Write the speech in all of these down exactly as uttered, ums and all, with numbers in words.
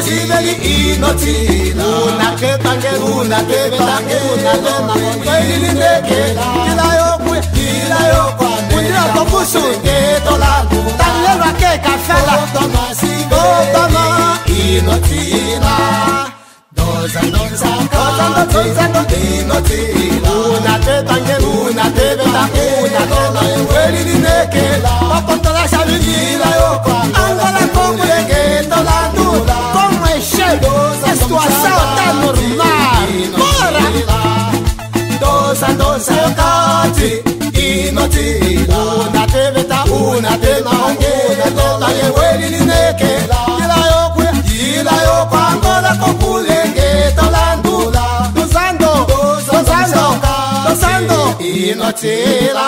shibeli inotila una ketange una ketange una lema kweli ndeke kila yoku kila yoku unja tobusu ngetola tanelwa ke kafala toma sibe toma inotila doza doza doza doza inotila una ketange una ketange una lema kweli ndeke papontola shabili kila yoku angola kokule ngetola como es chelo, situação tá normal. Bora! Dosa, dosa, cati, inotila. Una teveta, una tena, una teta, yeweli nineke. Kila yokwe, kila yokwe, angola kokulenge, tolandula. Dosando, dosando, dosando, inotila.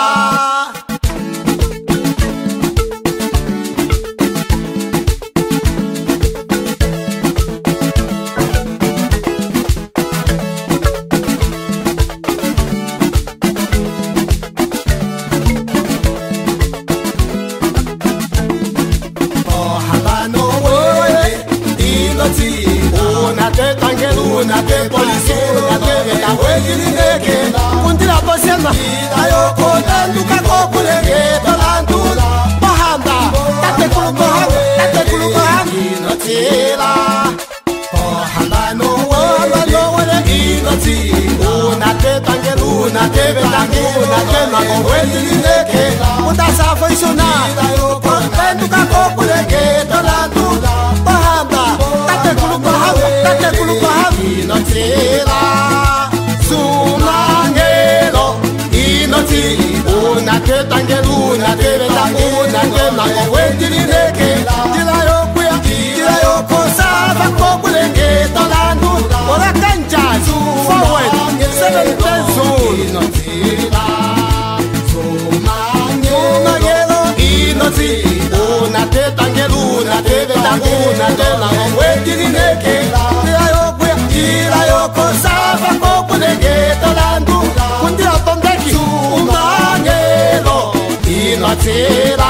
Una que policía, una que la huelga que Kundira posema, ayo kota luka kokulenge tolandula. Bahanda, tate kulukoha, tate kulukoha, inotila. Bahanda no wala no wala inotila. Una que tangelu, una que betangu, una que la huelga que Uta safo isuna, ayo kota luka kokulenge tolandula. Bahanda, tate kulukoha, tate kulukoha. Inotila, sumangelo, inotila. Una que tangelu, una que betangu, una que la huelga que Kila yoku ya, kila yoku sava kokulenge tolandu. Ora cancha, forward, seven ten zone. Inotila, sumangelo, inotila. Una que tangelu, una que betangu, una que la huelga que Kila yoko sava kokulenge tolandu. Kundira tondeki umangelo inotila.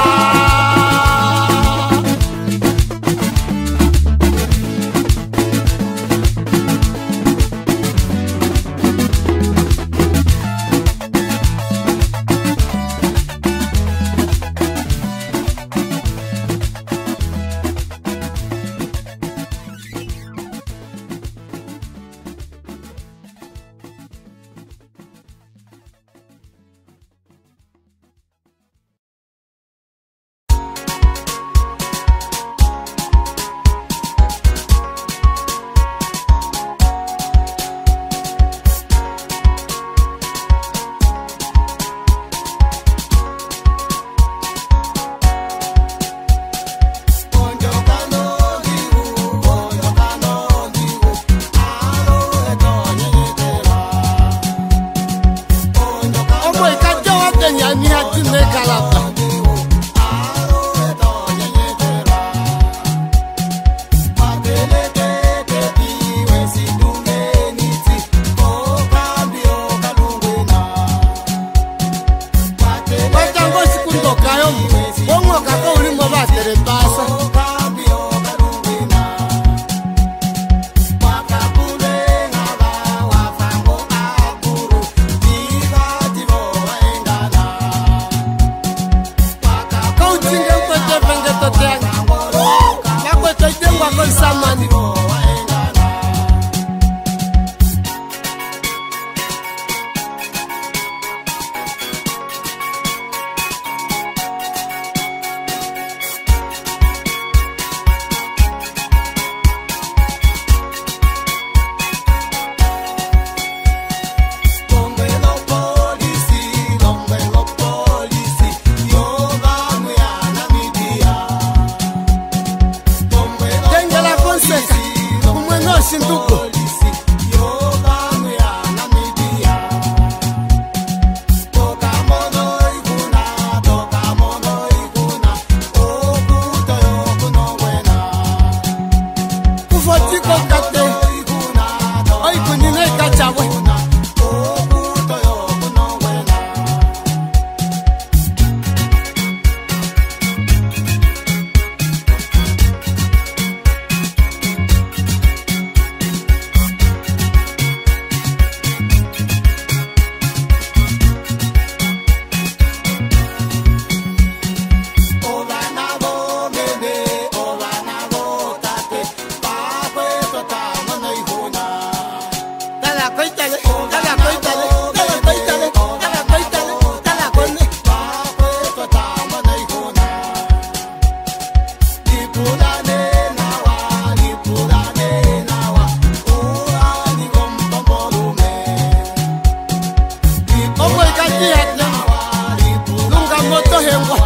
Vietnam lunga moto hengwa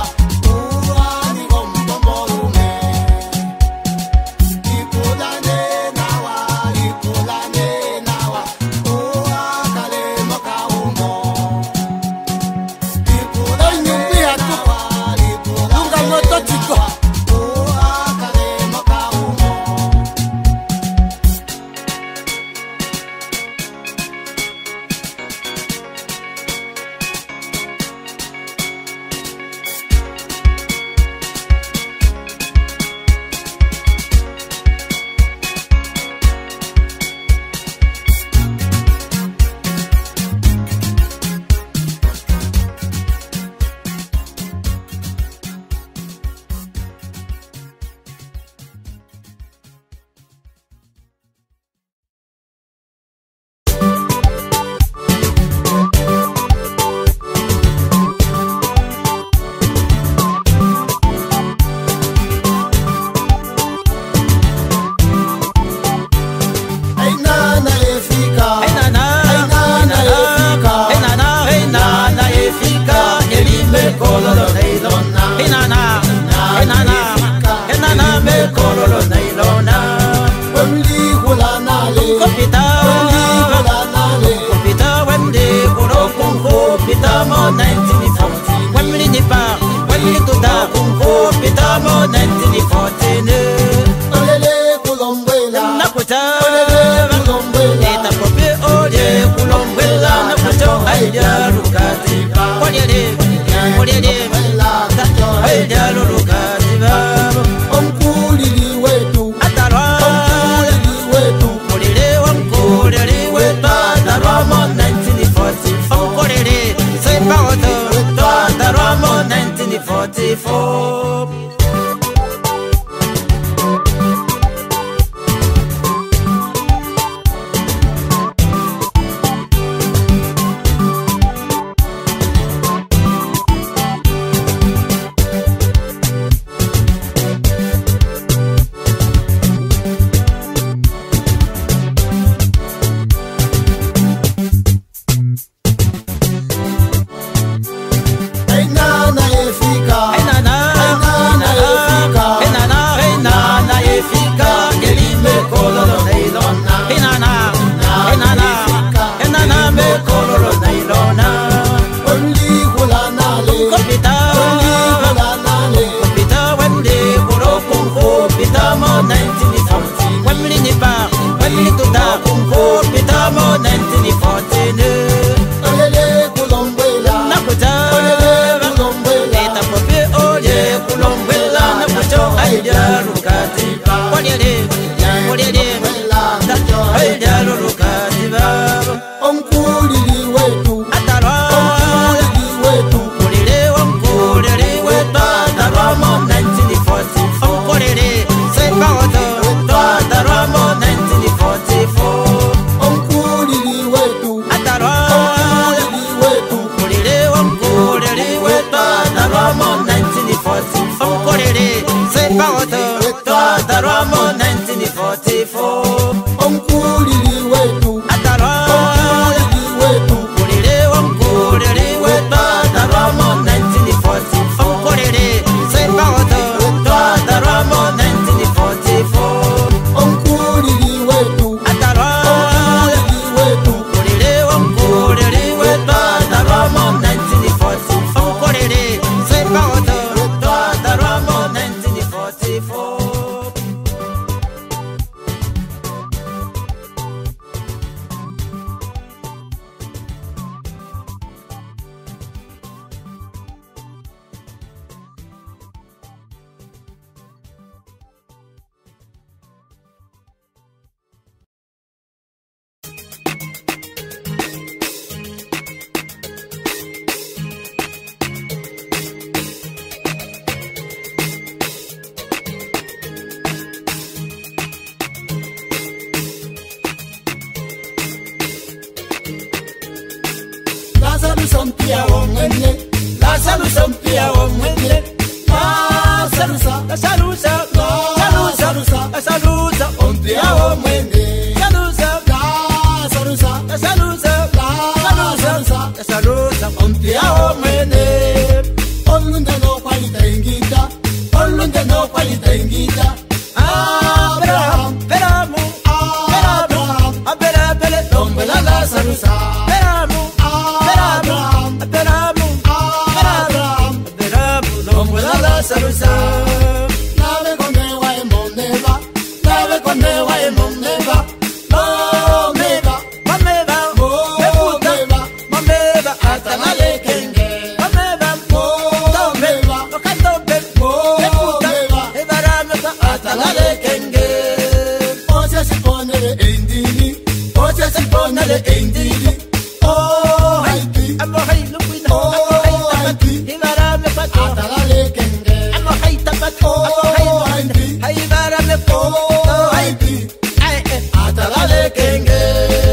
sarusa. Beramu, Abraham, Beramu, Abraham, Beramu, nomwela la sarusa. Nave konewa emoneva, nave konewa emoneva. Momeva, momeva, momeva, momeva, hasta la lekenge. Momeva, momeva, okadobe, momeva, ebaramu hasta la lekenge. Ocha si pone de indini, ocha si pone de indini. Oh, Haiti, amo Haiti, lupino, amo Haiti, ebaramu hasta la lekenge. Amo Haiti, amo Haiti, ebaramu oh Haiti, hasta la lekenge.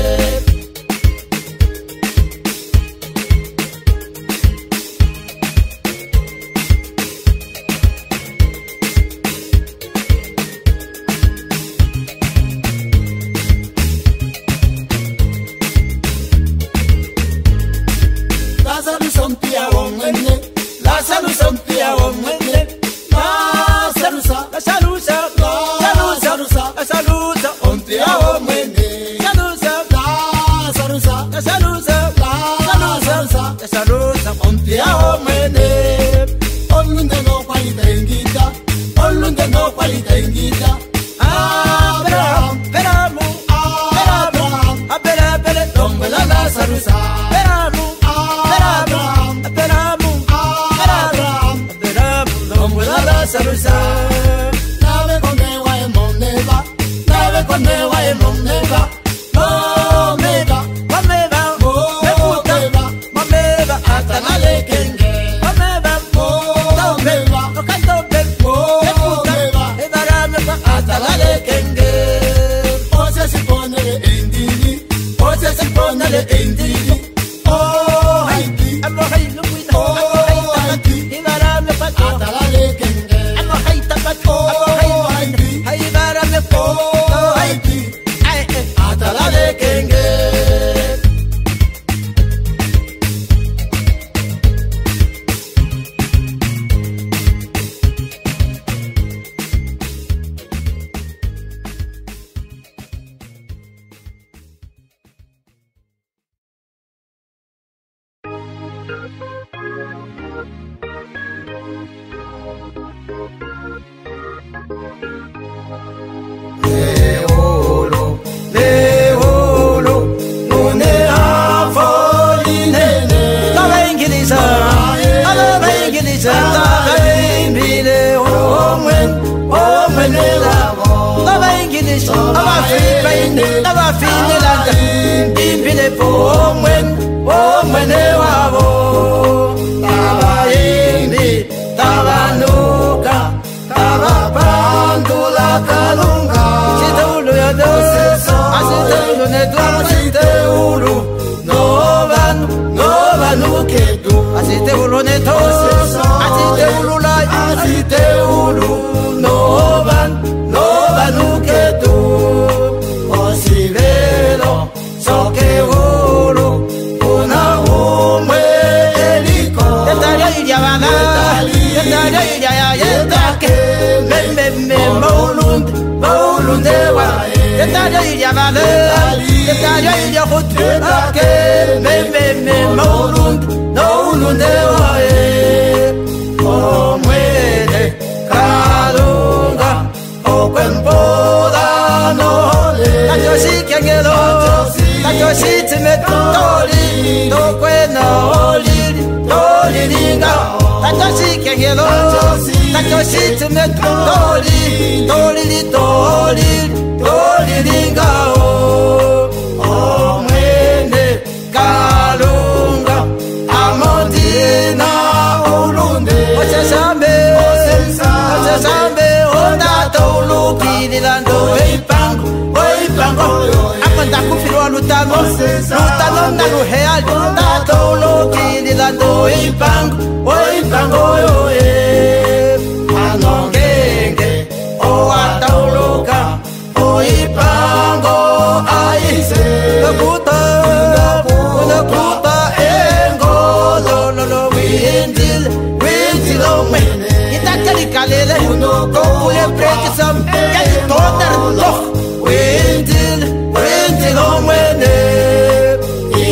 Abraham, Beramu, Abraham, Abraham, nomwela la sarusa. Beramu, Abraham, Beramu, Abraham, Beramu, nomwela la sarusa. Nave konewa emoneva, nave konewa emoneva. Momeva, momeva, momeva, momeva, hasta la lekenge. Momeva, momeva, okadobe, momeva, ebaramu hasta la lekenge. Ocha si pone de indini, ocha si pone de indini. Oh, Haiti, amo Haiti, lupino, amo Haiti, ebaramu hasta la lekenge. Amo Haiti, amo Haiti, ebaramu oh Haiti, hasta la lekenge. Leolo, Leolo, non è a foline. La vengilisa, la vengilisa, la vengile, oh men, oh men la vo. La vengilisa, la fine, la fine la impile po men, oh men la vo. La vengili, la nuca, la bandula calunga. Asiteulu ne tu asiteulu no van no vanu kedu asiteulu ne to asiteulu la asiteulu no van no vanu kedu osivelo sokeulu una umwe eliko etalia idia bana etalia idia ya yetake me me me maulund maulund ewa etalia idia bana etalia idia khutake me me me maulund maulund ewa omwene kalunga okwempoda nole kajoshi kengelo kajoshi timetoli tokwena olili tolilinga kajoshi kengelo kajoshi timetoli tolili tolili tolilinga omwene kalunga amondina ulunde ochesambe ochesambe ondatolukililando eipango eipango akwenda kufirwa lutano lutano naluheali ondatolukililando eipango eipango yoye anongenge owatauluka oipango aise lokuta lokuta engolo lolo windil windil omene itakali kalele kokule prekisam kali toter doch windil windil omene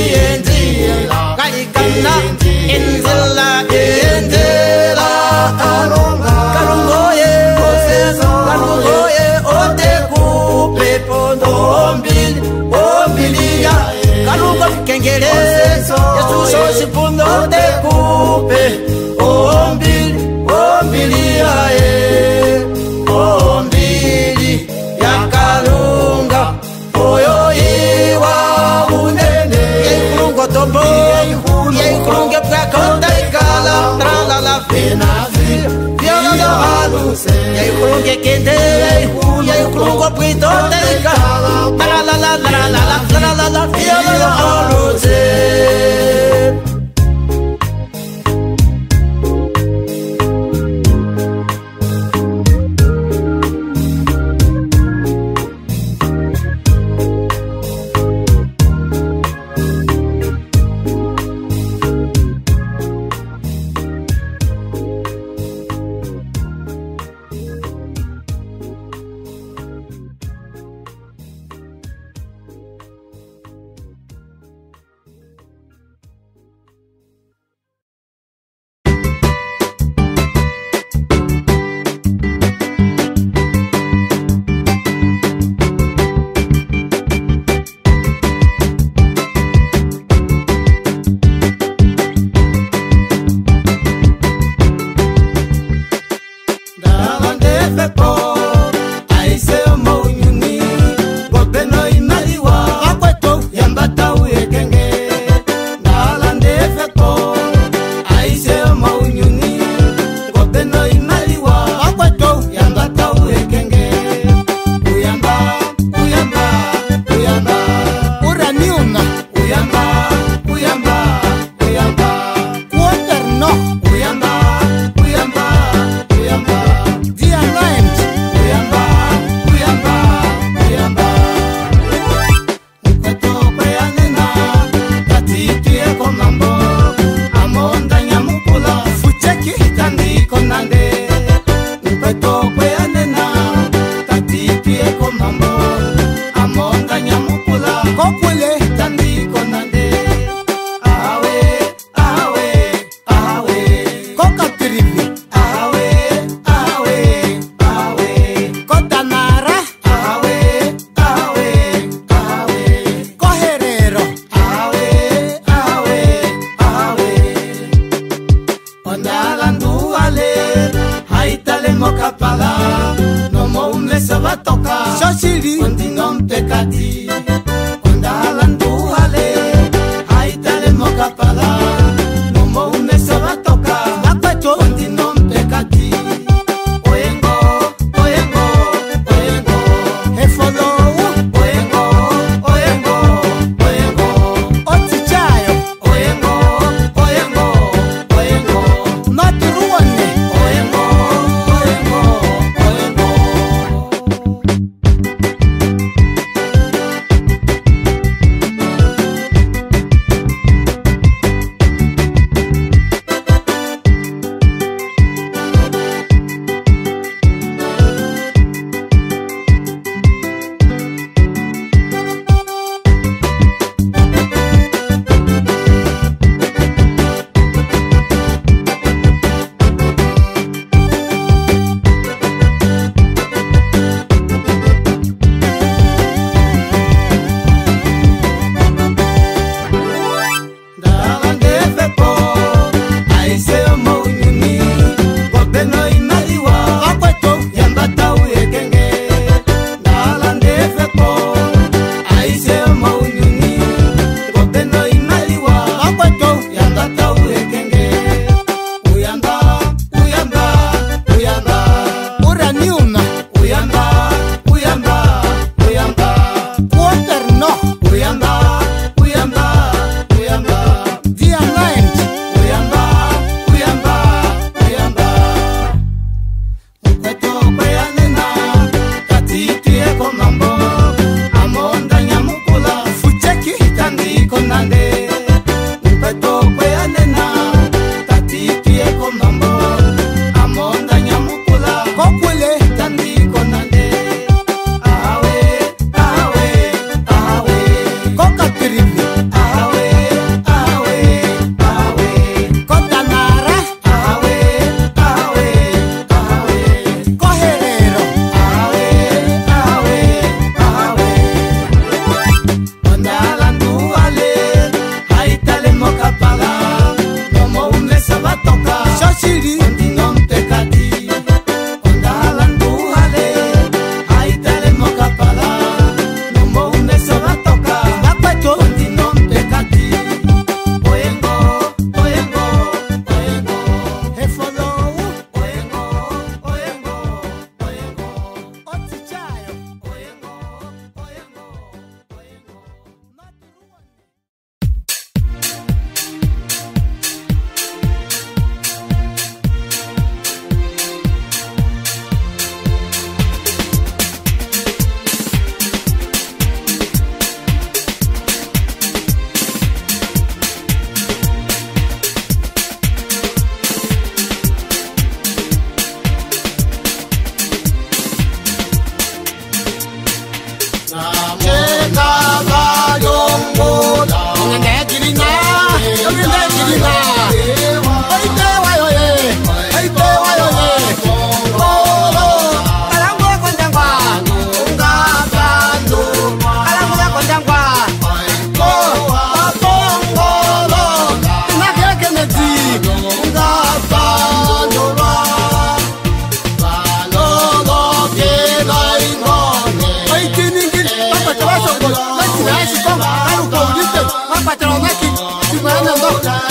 so si pundo te kupe ombili ombili ae ombili yakalunga oyo iwa unene yekulungo tombo yekulunge prakota ikala trala la pena viola do haluse yekulunge kende yekulungo prito te ikala trala la la la la trala la viola do haluse.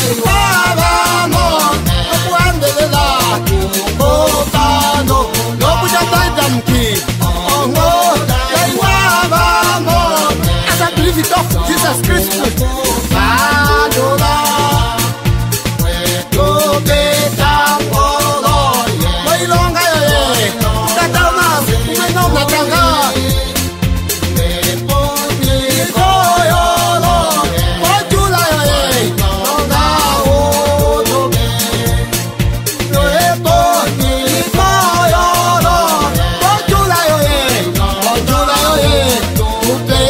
Jesus Christ, Adora, Puedo que tampoco, muy longa, Tatana, me no me tanga, me pone coyolo, Pochula, no da otro, no es por mi coyolo, Pochula, Pochula, tu pe.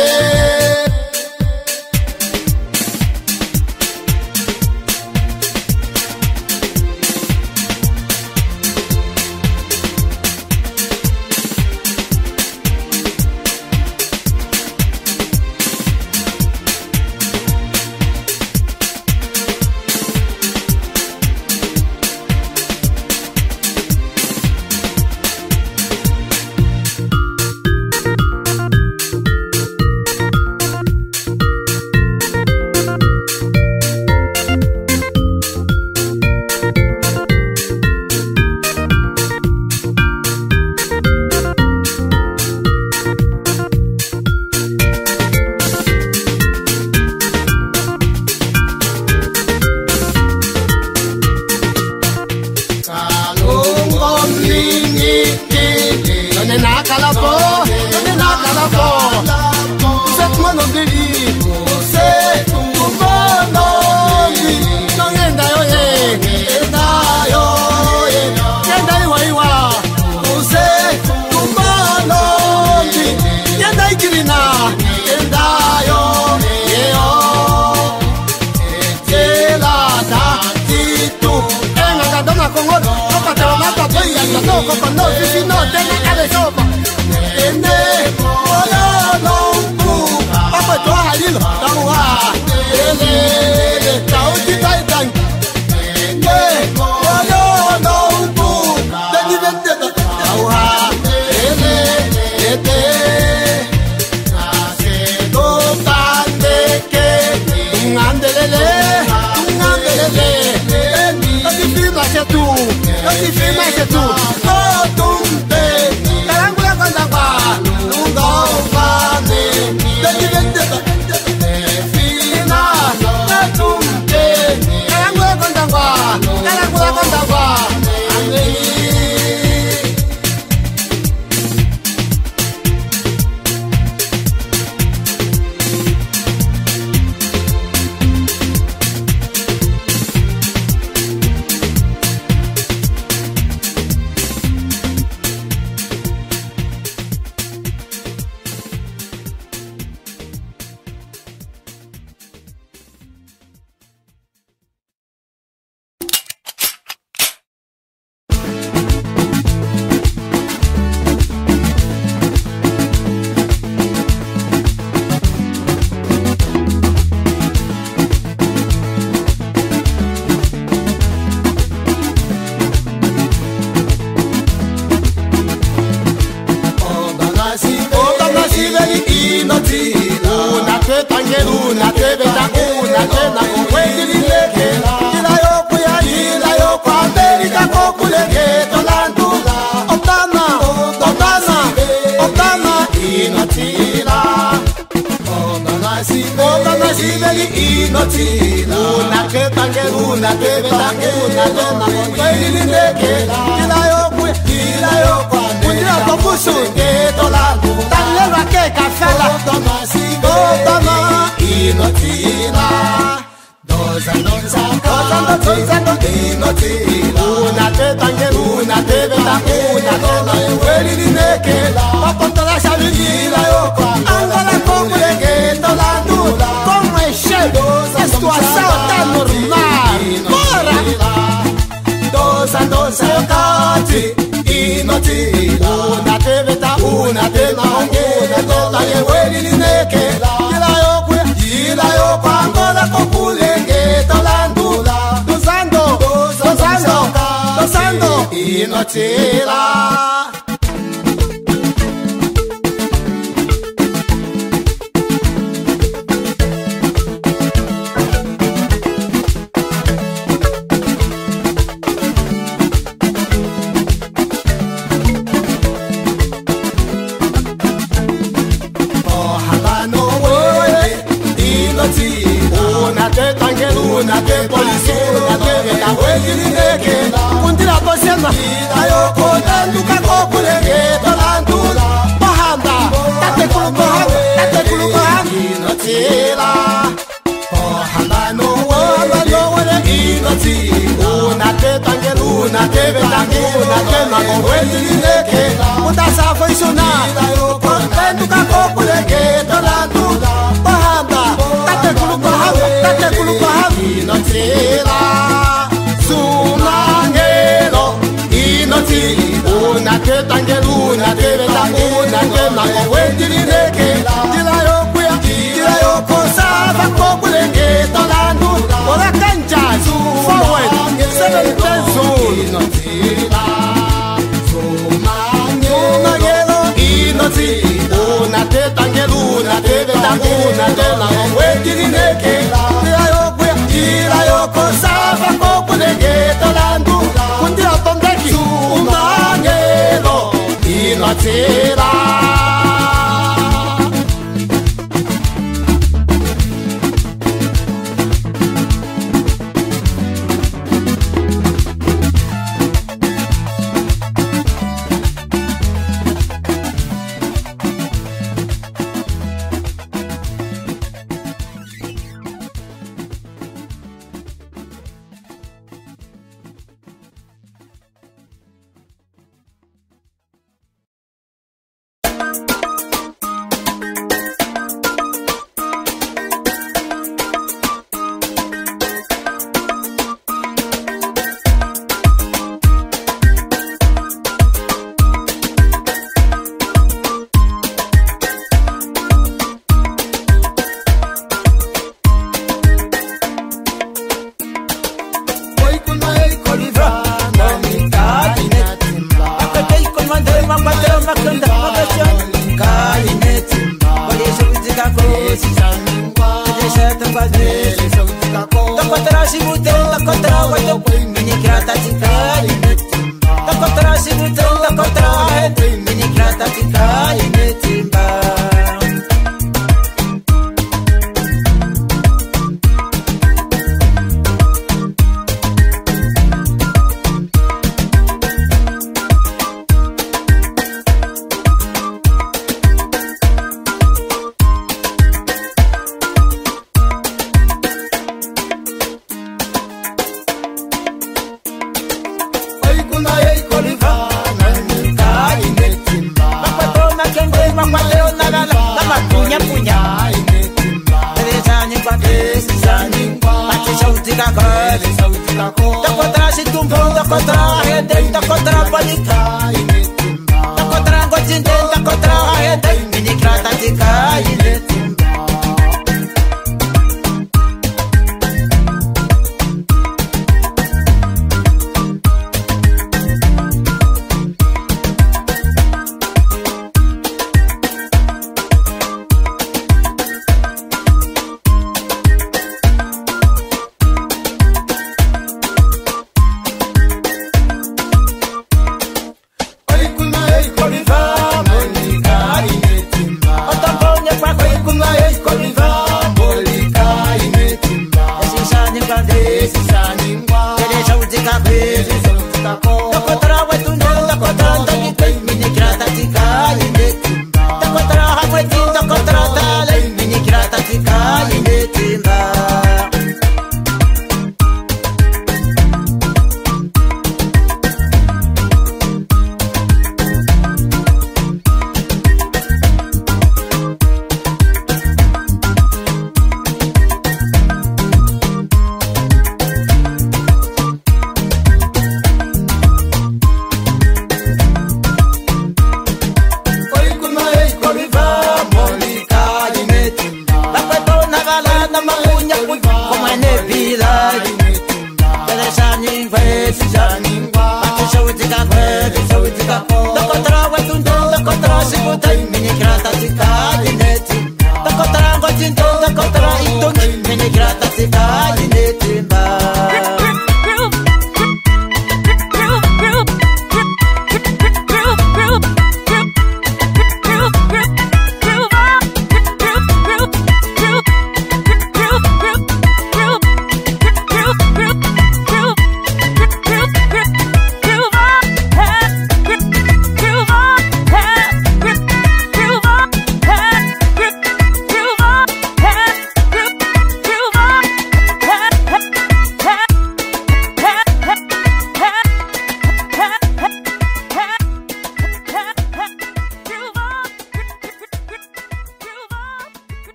luna ke polisi na ke na wejili neke kundira bosema ayo ko tanduka ko kulege tolandula bahanda tate kuluko tate kuluko inotila bahanda no wala no wala inotila una ke tangelu una ke betangu una ke na ko wejili neke uta safo isuna ko tanduka ko kulege tolandula bahanda tate kuluko tate kuluko inotila sunangelo inoti una ke tangelu una ke betangu una ke na ko wejili neke dila yo kuya dila yo ko sava ko kulege tolandula ora cancha forward seven pesos inotila sunangelo inoti una ke tangelu una ke betangu una ke na ko wejili neke dila yo kuya dila yo ko sava ko kulege tolandula kundira tondeki sunangelo inotila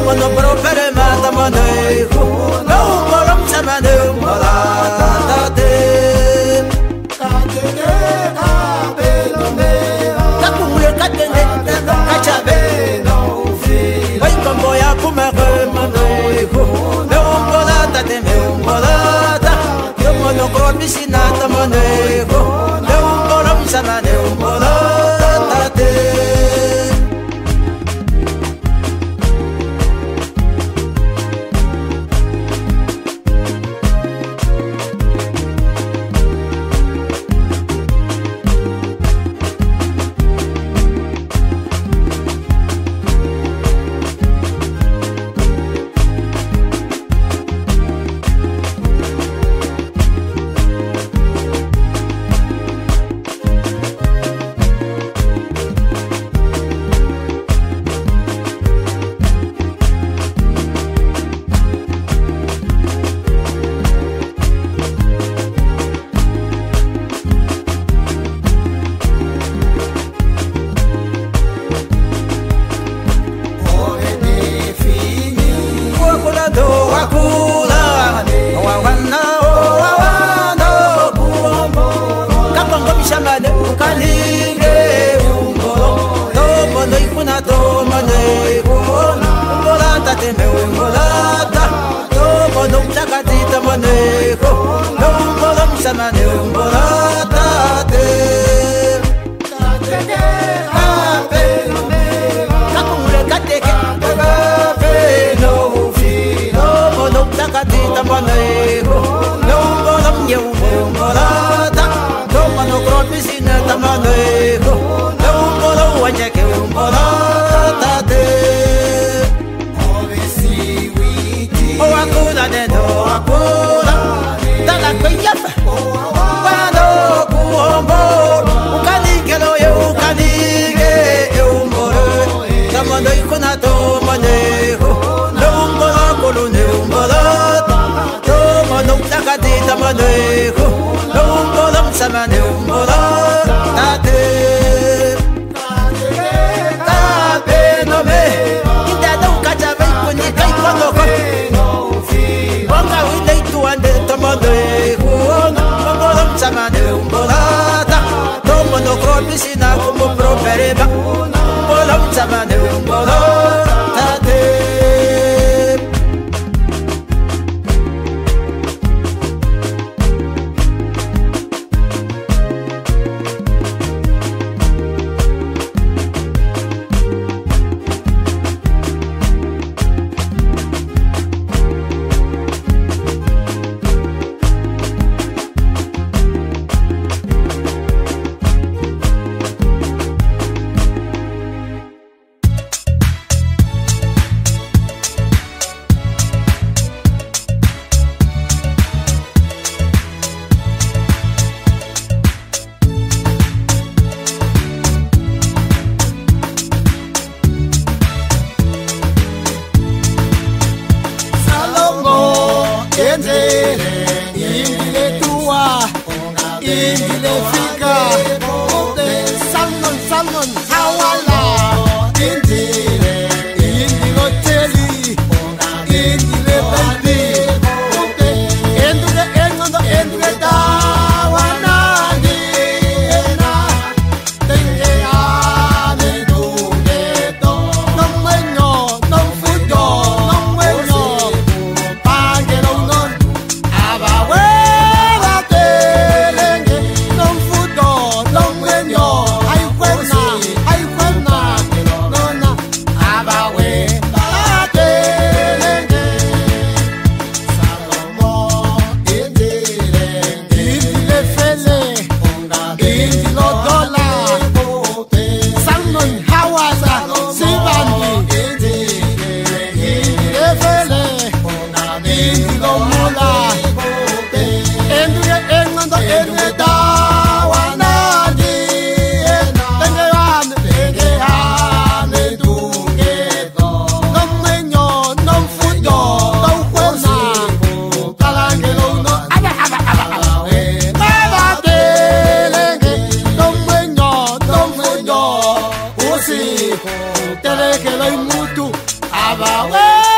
no propere mata manejo no moram samane mala tate Katenge kabe no me Kakuye katenge kachabe no fi Vai kambo ya kumere manejo me mala tate me mala ta yo no kropi sinata manejo me moram samane mala tate Samane umbolata te Katenge kabe no me Kakule kateke kabe no fi no mono takati tamaneho no umbolam nyeu umbolata no mono kropi sina tamaneho no umbolo wajake umbolata te Ovesi witi O akula de no akula Tala kweyafa Wano kuombo Ukanike lo ye ukanike ye umbolo Tamano ikuna to maneho No umbola kolone umbola Tomano takati tamaneho No umbola msamane umbola Tate Kabe no me Inda no kachabe kunika ikonoko Wanga wile ituande tamaneho Samane umbolata Tomo no kropi sina kumu propereba Umbolam samane umbolata te Tere que lo inmutu, abawe.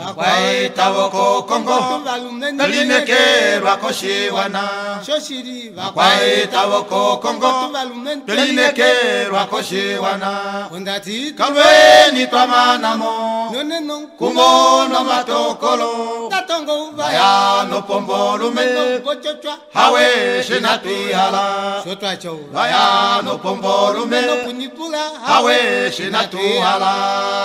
Akwai tawoko Kongo Pelineke Rwakoshiwana Akwai tawoko Kongo Pelineke Rwakoshiwana Kalweni twamanamo Kumo no matokolo Vaya no pombolume Hawe shinatuhala Vaya no pombolume Hawe shinatuhala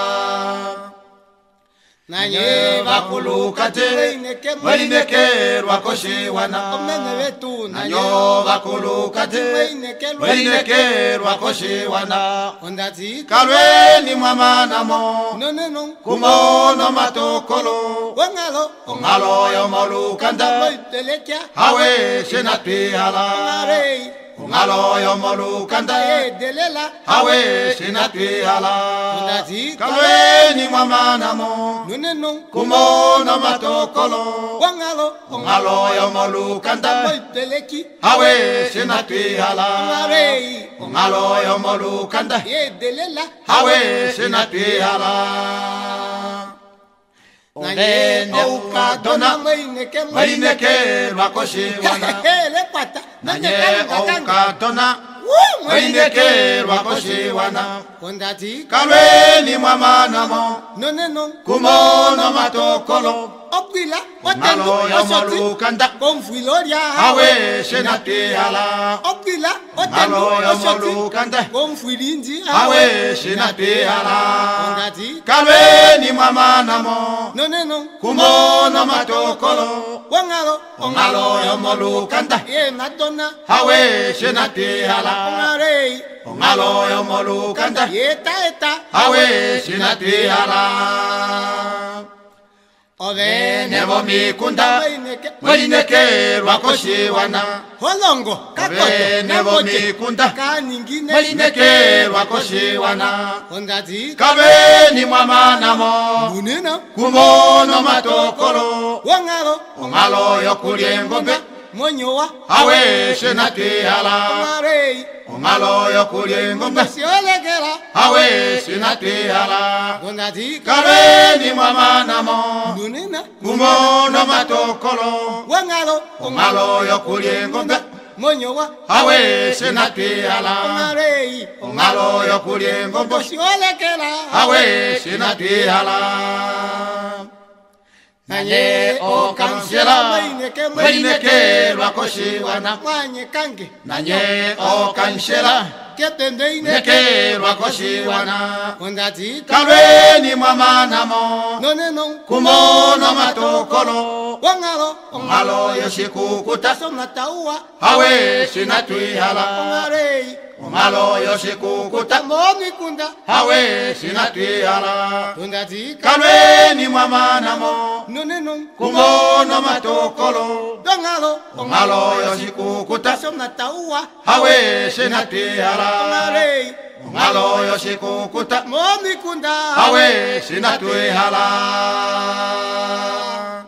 Nanye bakulukate Waineke Rwakoshiwana Nanyo bakulukate Waineke Rwakoshiwana Kalweni mwamanamo Kumo no matokolo Ongalo yomolukanda Hawe shinatuhala Ongalo yomolukanda Hawe shinatuhala Kalweni mwamanamo Kumo no matokolo Ongalo yomolukanda Hawe shinatuhala Ongalo yomolukanda Hawe shinatuhala Nanye ukatona Waineke Rwakoshiwana Nanye ukatona Waineke Rwakoshiwana Kalweni mwamanamo Kumo no matokolo Ongalo yomolukanda Hawe shinatuhala Ongalo yomolukanda Hawe shinatuhala Kalweni mwamanamo Kumo no matokolo Ongalo yomolukanda Hawe shinatuhala Ongalo yomolukanda Hawe shinatuhala Nebo mikunda Waineke Rwakoshiwana Holongo Ove nebo mikunda Waineke Rwakoshiwana Kalweni mwamanamo Kumo no matokolo Ongalo yokulye ngombe Hawe shinatuhala Ongalo yokulye ngombe Hawe shinatuhala Kalweni mwamanamo Kumo no matokolo Ongalo yokulye ngombe Hawe shinatuhala Ongalo yokulye ngombe Hawe shinatuhala Nanye okansela Waineke Rwakoshiwana Nanye okansela Waineke Rwakoshiwana Kalweni mwamanamo Kumo no matokolo Ongalo yoshikukuta Hawe shinatuhala Ongalo yoshikukuta Hawe shinatuhala Kalweni mwamanamo Kumo no matokolo Ongalo yoshikukuta Hawe shinatuhala Ongalo yoshikukuta Hawe shinatuhala